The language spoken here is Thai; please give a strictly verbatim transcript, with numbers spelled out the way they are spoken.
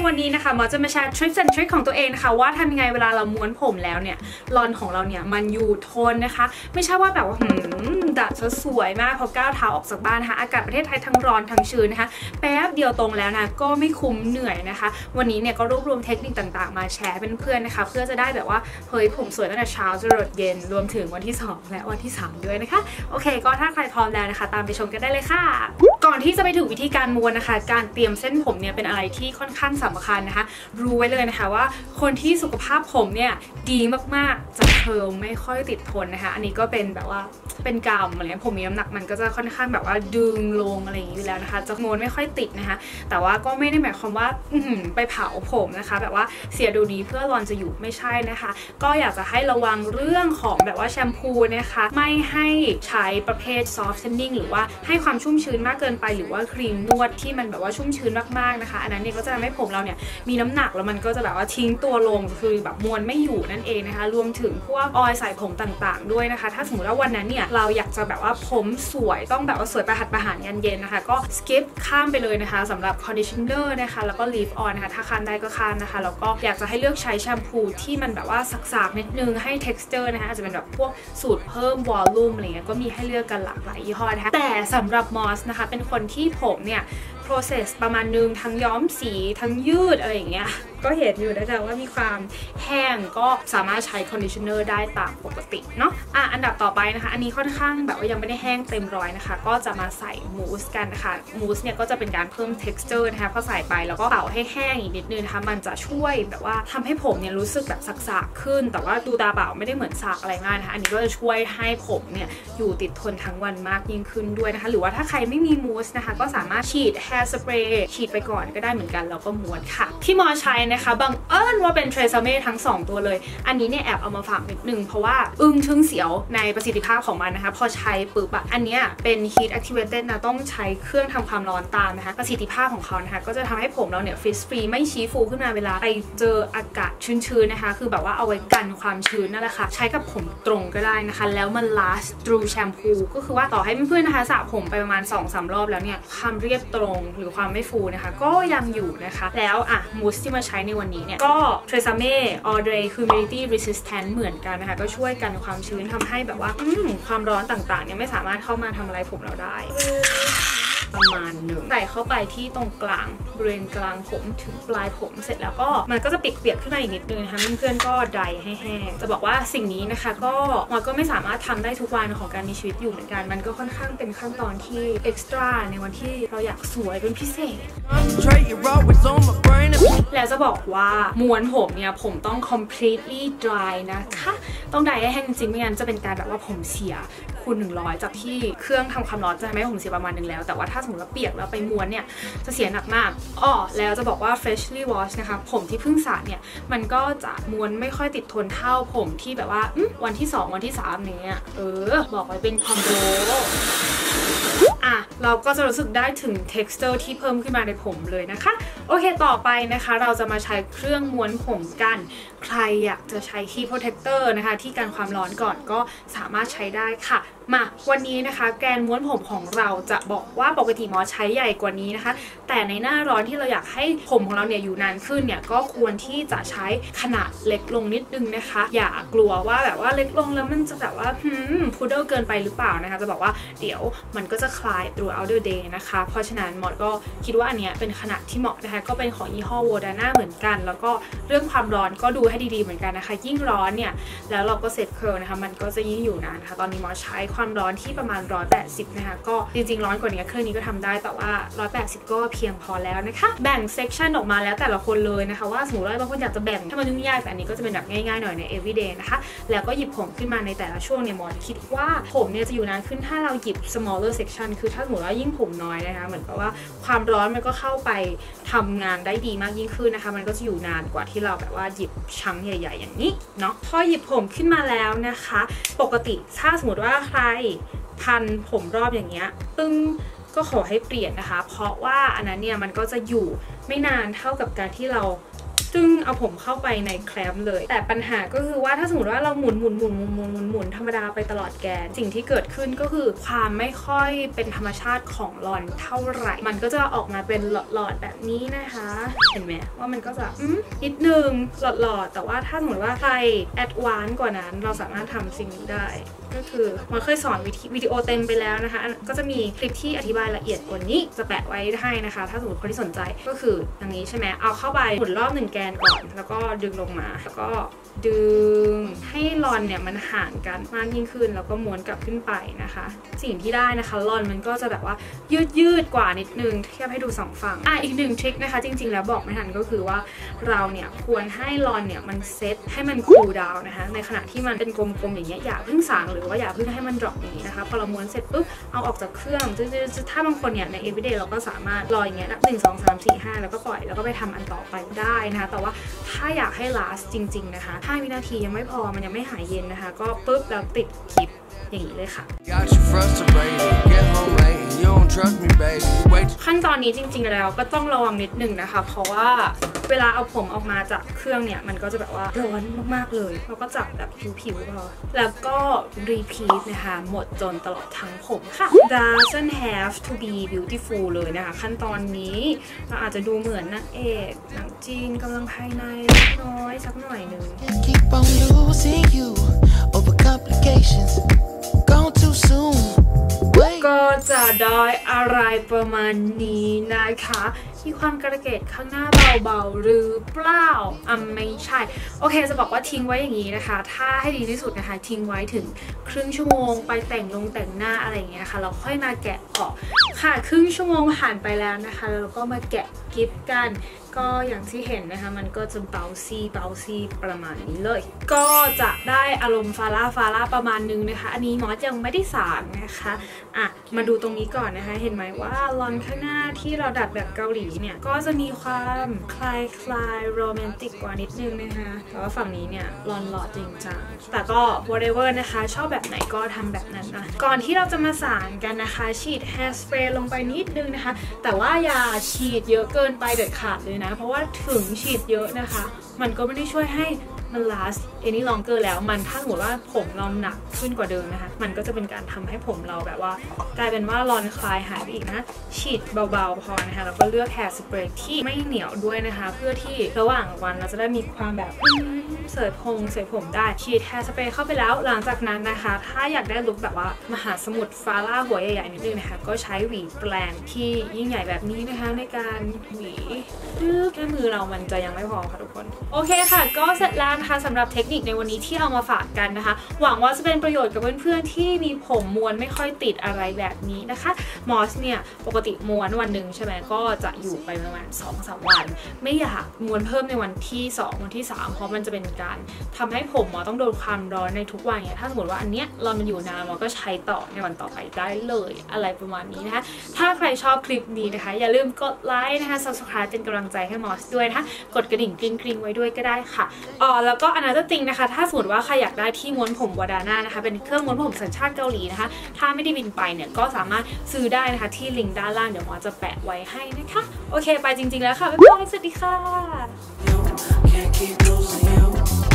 วันนี้นะคะหมอจะมาแชร์ทริคและทริคของตัวเองนะคะว่าทำยังไงเวลาเราม้วนผมแล้วเนี่ยรอนของเราเนี่ยมันอยู่ทนนะคะไม่ใช่ว่าแบบว่าหืมดัดซะสวยมากพอก้าวเท้าออกจากบ้านนะคะอากาศประเทศไทยทั้งร้อนทั้งชื้นนะคะแป๊บเดียวตรงแล้วนะก็ไม่คุ้มเหนื่อยนะคะวันนี้เนี่ยก็รวบรวมเทคนิคต่างๆมาแชร์เป็นเพื่อนนะคะเพื่อจะได้แบบว่าเฮ้ยผมสวยตั้งแต่เช้าจนรดเย็นรวมถึงวันที่สองและวันที่สามด้วยนะคะโอเคก็ถ้าใครพร้อมแล้วนะคะตามไปชมกันได้เลยค่ะก่อนที่จะไปถึงวิธีการม้วนนะคะการเตรียมเส้นผมเนี่ยเป็นอะไรที่ค่อนข้างสำคัญนะคะรู้ไว้เลยนะคะว่าคนที่สุขภาพผมเนี่ยดีมากๆจะเคิร์ลไม่ค่อยติดทนนะคะอันนี้ก็เป็นแบบว่าเป็นกรรมอะไรผมมีน้ำหนักมันก็จะค่อนข้างแบบว่าดึงลงอะไรอย่างนี้อยู่แล้วนะคะจะม้วนไม่ค่อยติดนะคะแต่ว่าก็ไม่ได้หมายความว่าไปเผาผมนะคะแบบว่าเสียดูดีเพื่อรอนจะอยู่ไม่ใช่นะคะก็อยากจะให้ระวังเรื่องของแบบว่าแชมพูนะคะไม่ให้ใช้ประเภท soft tanning หรือว่าให้ความชุ่มชื้นมากเกินไปหรือว่าครีมนวดที่มันแบบว่าชุ่มชื้นมากๆนะคะอันนั้นเนี่ยก็จะทำให้ผมเราเนี่ยมีน้ำหนักแล้วมันก็จะแบบว่าทิ้งตัวลงคือแบบมวนไม่อยู่นั่นเองนะคะรวมถึงพวกออยล์ใส่ผมต่างๆด้วยนะคะถ้าสมมติว่าวันนั้นเนี่ยเราอยากจะแบบว่าผมสวยต้องแบบว่าสวยประหัตประหารยันเย็นนะคะก็ skip ข้ามไปเลยนะคะสำหรับ conditioner นะคะแล้วก็ leave on นะคะถ้าข้ามได้ก็ข้ามนะคะแล้วก็อยากจะให้เลือกใช้แชมพูที่มันแบบว่าสักๆนิดนึงให้ texture นะคะอาจจะเป็นแบบพวกสูตรเพิ่ม volume อะไรเงี้ยก็มีให้เลือกกันหลากหลายยี่ห้อนะคะแต่สำหรับมอสนะคะเป็นคนที่ผมเนี่ย process ประมาณนึงทั้งย้อมสีทั้งยืดอะไรอย่างเงี้ยก็เห็นอยู่นะคะว่ามีความแห้งก็สามารถใช้ conditioner ได้ตามปกติเนาะอ่ะอันดับต่อไปนะคะอันนี้ค่อนข้างแบบว่ายังไม่ได้แห้งเต็มร้อยนะคะก็จะมาใส่มูสกันนะคะมูสเนี่ยก็จะเป็นการเพิ่ม texture นะคะพอใส่ไปแล้วก็เป่าให้แห้งอีกนิดนึงนะคะมันจะช่วยแบบว่าทำให้ผมเนี่ยรู้สึกแบบสักๆขึ้นแต่ว่าดูตาเปล่าไม่ได้เหมือนสากอะไรมากนะคะอันนี้ก็จะช่วยให้ผมเนี่ยอยู่ติดทนทั้งวันมากยิ่งขึ้นด้วยนะคะหรือว่าถ้าใครไม่มีมูสนะคะก็สามารถฉีด hair spray ฉีดไปก่อนก็ได้เหมือนกันแล้วก็ม้วนค่ะที่มอใช้นะคะบังเอิญว่าเป็นเทรซาเม่ทั้งสองตัวเลยอันนี้เนี่ยแอบเอามาฝากนิดนึงเพราะว่าอึ้งชึ่งเสียวในประสิทธิภาพของมันนะคะพอใช้ปุ๊บอะอันนี้เป็น heat activated นะต้องใช้เครื่องทำความร้อนตามนะคะประสิทธิภาพของเขานะคะก็จะทำให้ผมเราเนี่ยฟรีสฟรีไม่ชี้ฟูขึ้นมาเวลาไปเจออากาศชื้นๆนะคะคือแบบว่าเอาไว้กันความชื้นนั่นแหละค่ะใช้กับผมตรงก็ได้นะคะแล้วมัน last through shampoo ก็คือว่าต่อให้เพื่อนๆนะคะสระผมไปประมาณ สองสาม รอบแล้วเนี่ยความเรียบตรงหรือความไม่ฟูนะคะก็ยังอยู่นะคะแล้วอ่ะมูสที่มาใช้ในวันนี้เนี่ยก็เทรซาเม่ All Day Humidity Resistant เหมือนกันนะคะก็ช่วยกันความชื้นทำให้แบบว่าความร้อนต่างๆเนี่ยไม่สามารถเข้ามาทำอะไรผมเราได้ประมาณหนึ่งใส่เข้าไปที่ตรงกลางบริเวณกลางผมถึงปลายผมเสร็จแล้วก็มันก็จะเปียกๆขึ้นมาอีกนิดนึงนะคะเพื่อนๆก็ไดร์ให้แห้งจะบอกว่าสิ่งนี้นะคะก็มันก็ไม่สามารถทำได้ทุกวันของการมีชีวิตอยู่เหมือนกันมันก็ค่อนข้างเป็นขั้นตอนที่เอ็กซ์ตร้าในวันที่เราอยากสวยเป็นพิเศษแล้วจะบอกว่าม้วนผมเนี่ยผมต้อง completely dry นะคะต้องไดร์ให้แห้งจริงไม่งั้นจะเป็นการแบบว่าผมเสียคูณหนึ่งร้อยจากที่เครื่องทำความร้อนจะทำให้ผมเสียประมาณหนึ่งแล้วแต่ว่าถ้าสมมติว่าเปียกแล้วไปม้วนเนี่ยจะเสียหนักมากอ้อแล้วจะบอกว่า freshly wash นะคะผมที่เพิ่งสระเนี่ยมันก็จะม้วนไม่ค่อยติดทนเท่าผมที่แบบว่าวันที่สองวันที่สามเนี่ยเออบอกไว้เป็นคอมโบอ่ะเราก็จะรู้สึกได้ถึง texture ที่เพิ่มขึ้นมาในผมเลยนะคะโอเคต่อไปนะคะเราจะมาใช้เครื่องม้วนผมกันใครอยากจะใช้ heat protector นะคะที่กันความร้อนก่อนก็สามารถใช้ได้ค่ะมาวันนี้นะคะแกนม้วนผมของเราจะบอกว่าปกติหมอใช้ใหญ่กว่านี้นะคะแต่ในหน้าร้อนที่เราอยากให้ผมของเราเนี่ยอยู่นานขึ้นเนี่ยก็ควรที่จะใช้ขนาดเล็กลงนิดนึงนะคะอย่ากลัวว่าแบบว่าเล็กลงแล้วมันจะแบบว่าหืมพูดเดิลเกินไปหรือเปล่านะคะจะบอกว่าเดี๋ยวมันก็จะคลาย throughout the day นะคะเพราะฉะนั้นหมอก็คิดว่าอันเนี้ยเป็นขนาดที่เหมาะนะคะก็เป็นของยี่ห้อ Wodana เหมือนกันแล้วก็เรื่องความร้อนก็ดูให้ดีๆเหมือนกันนะคะยิ่งร้อนเนี่ยแล้วเราก็เซตเคิร์ลนะคะมันก็จะยิ่งอยู่นานนะคะตอนนี้หมอใช้ความร้อนที่ประมาณหนึ่งร้อยแปดสิบนะคะก็จริงๆร้อนกว่านี้เครื่องนี้ก็ทำได้แต่ว่าหนึ่งร้อยแปดสิบก็เพียงพอแล้วนะคะแบ่งเซกชันออกมาแล้วแต่ละคนเลยนะคะว่าสมมติว่าบางคนอยากจะแบ่งถ้ามันยุ่งยากแต่อันนี้ก็จะเป็นแบบง่ายๆหน่อยใน everyday นะคะแล้วก็หยิบผมขึ้นมาในแต่ละช่วงเนี่ยหมอคิดว่าผมเนี่ยจะอยู่นานขึ้นถ้าเราหยิบ smaller section คือถ้าสมมติว่ายิ่งผมน้อยนะคะเหมือนกับว่าความร้อนมันก็เข้าไปทำงานได้ดีมากยิ่งขึ้นนะคะมันก็จะอยู่นานกว่าที่เราแบบว่าหยิบชั้งใหญ่ๆอย่างนี้เนาะพอหยิบผมขึ้นมาแล้วนะคะปกติถ้าสมมติว่าใครพันผมรอบอย่างเงี้ยตึ้งก็ขอให้เปลี่ยนนะคะเพราะว่าอันนั้นเนี่ยมันก็จะอยู่ไม่นานเท่ากับการที่เราซึ่งเอาผมเข้าไปในแคลมเลยแต่ปัญหาก็คือว่าถ้าสมมติว่าเราหมุนหมุนหมุนหมุนหมุนหมุนหมุนธรรมดาไปตลอดแกนสิ่งที่เกิดขึ้นก็คือความไม่ค่อยเป็นธรรมชาติของลอนเท่าไหร่มันก็จะออกมาเป็นหลอดๆแบบนี้นะคะเห็นไหมว่ามันก็จะนิดนึงหลอดๆแต่ว่าถ้าสมมติว่าใครแอดวานซ์กว่านั้นเราสามารถทำสิ่งนี้ได้ก็คือมันเคยสอนวิดีโอเต็มไปแล้วนะคะก็จะมีคลิปที่อธิบายละเอียดกว่านี้จะแปะไว้ให้นะคะถ้าสมมติคนที่สนใจก็คืออย่างนี้ใช่ไหมเอาเข้าไปหมุนรอบหนึ่งแกนก่อนแล้วก็ดึงลงมาแล้วก็ดึงให้ลอนเนี่ยมันห่างกันมากยิ่งขึ้นแล้วก็ม้วนกลับขึ้นไปนะคะสิ่งที่ได้นะคะลอนมันก็จะแบบว่ายืดยืดกว่านิดนึงเทียบให้ดูสองฝั่งอ่ะอีกหนึ่งทริคนะคะจริงๆแล้วบอกไม่ทันก็คือว่าเราเนี่ยควรให้ลอนเนี่ยมันเซตให้มันคูลดาวน์นะคะในขณะที่มันเป็นกลมๆอย่างเงี้ยอย่าเพิ่งสางหรือว่าอย่าเพิ่งให้มันดรอปอย่างนี้นะคะพอเราม้วนเสร็จปุ๊บเอาออกจากเครื่องถ้าบางคนเนี่ยใน everyday เราก็สามารถรออย่างเงี้ยหนึ่งสองสามสี่ห้าแล้วก็ปล่อยแล้วก็ไปทำอันต่อไปได้นะคะแต่ว่าถ้าอยากให้ last จริงๆนะคะห้าวินาทียังไม่พอมันยังไม่หายเย็นนะคะก็ปุ๊บแล้วติดคลิปอย่างนี้เลยค่ะขั้นตอนนี้จริงๆแล้วก็ต้องระวังนิดนึงนะคะเพราะว่าเวลาเอาผมออกมาจากเครื่องเนี่ยมันก็จะแบบว่าร้อนมากๆเลยเราก็จับแบบผิวๆพอแล้วก็ repeat นะคะหมดจนตลอดทั้งผมค่ะ doesn't have to be beautiful เลยนะคะขั้นตอนนี้เราอาจจะดูเหมือนนางเอกหนังจีนกำลังภายในเล็กน้อยสักหน่อยนึงก็จะได้อะไรประมาณนี้นะคะมีความกระเกดข้างหน้าเบาๆหรือเปล่าอ่ะไม่ใช่โอเคจะบอกว่าทิ้งไว้อย่างนี้นะคะถ้าให้ดีที่สุดนะคะทิ้งไว้ถึงครึ่งชั่วโมงไปแต่งลงแต่งหน้าอะไรอย่างเงี้ยค่ะเราค่อยมาแกะออกค่ะครึ่งชั่วโมงผ่านไปแล้วนะคะแล้วก็มาแกะกิฟต์กันก็อย่างที่เห็นนะคะมันก็จะเบาซี่เบาซี่ประมาณนี้เลยก็จะได้อารมณ์ฟาร่าฟาร่าประมาณนึงนะคะอันนี้มอสยังไม่ได้สางนะคะอ่ะมาดูตรงนี้ก่อนนะคะเห็นไหมว่าลอนข้างหน้าที่เราดัดแบบเกาหลีเนี่ยก็จะมีความคลายคลายโรแมนติกกว่านิดนึงนะคะแต่ว่าฝั่งนี้เนี่ยลอนหล่อจริงจังแต่ก็ whatever นะคะชอบแบบไหนก็ทำแบบนั้นนะก่อนที่เราจะมาสางกันนะคะฉีด hair spray ลงไปนิดนึงนะคะแต่ว่าอย่าฉีดเยอะเกินไปเด็ดขาดเลยนะเพราะว่าถึงฉีดเยอะนะคะมันก็ไม่ได้ช่วยให้มัน last any longer แล้วมันถ้าสมมติว่าผมเราหนักขึ้นกว่าเดิมนะคะมันก็จะเป็นการทำให้ผมเราแบบว่ากลายเป็นว่าลอนคลายหายไปอีกนะฉีดเบาๆพอนะคะแล้วก็เลือก hair spray ที่ไม่เหนียวด้วยนะคะเพื่อที่ระหว่างวันเราจะได้มีความแบบเสยผมเสยผมได้ฉีด hair spray เข้าไปแล้วหลังจากนั้นนะคะถ้าอยากได้ลุคแบบว่ามหาสมุทรฟาร่าหัวใหญ่ๆนิดนึงนะคะก็ใช้หวีแปลงที่ยิ่งใหญ่แบบนี้นะคะในการหวีแค่มือเรามันจะยังไม่พอค่ะทุกคนโอเคค่ะก็เสร็จแล้วนะคะสำหรับเทคนิคในวันนี้ที่เอามาฝากกันนะคะหวังว่าจะเป็นประโยชน์กับเพื่อนๆที่มีผมม้วนไม่ค่อยติดอะไรแบบนี้นะคะมอสเนี่ยปกติม้วนวันหนึ่งใช่ไหมก็จะอยู่ไปประมาณ สองถึงสาม วันไม่อยากม้วนเพิ่มในวันที่สองวันที่สามเพราะมันจะเป็นการทำให้ผมมอต้องโดนความร้อนในทุกวันเนี่ยถ้าสมมติว่าอันเนี้ยเรามันอยู่นานมอก็ใช้ต่อในวันต่อไปได้เลยอะไรประมาณนี้นะคะถ้าใครชอบคลิปนี้นะคะอย่าลืมกดไลค์นะคะ subscribe เป็นกำลังใจให้มอสด้วยนะคะกดกระดิ่งกริ๊งๆไว้ด้วยก็ได้ค่ะอ๋อแล้วก็อันนั้นจริงนะคะถ้าสมมติว่าใครอยากได้ที่ม้วนผมวาดาน่านะคะเป็นเครื่องม้วนผมสัญชาติเกาหลีนะคะถ้าไม่ได้บินไปเนี่ยก็สามารถซื้อได้นะคะที่ลิงก์ด้านล่างเดี๋ยวมอจะแปะไว้ให้นะคะโอเคไปจริงๆแล้วค่ะบ๊ายบายสวัสดีค่ะ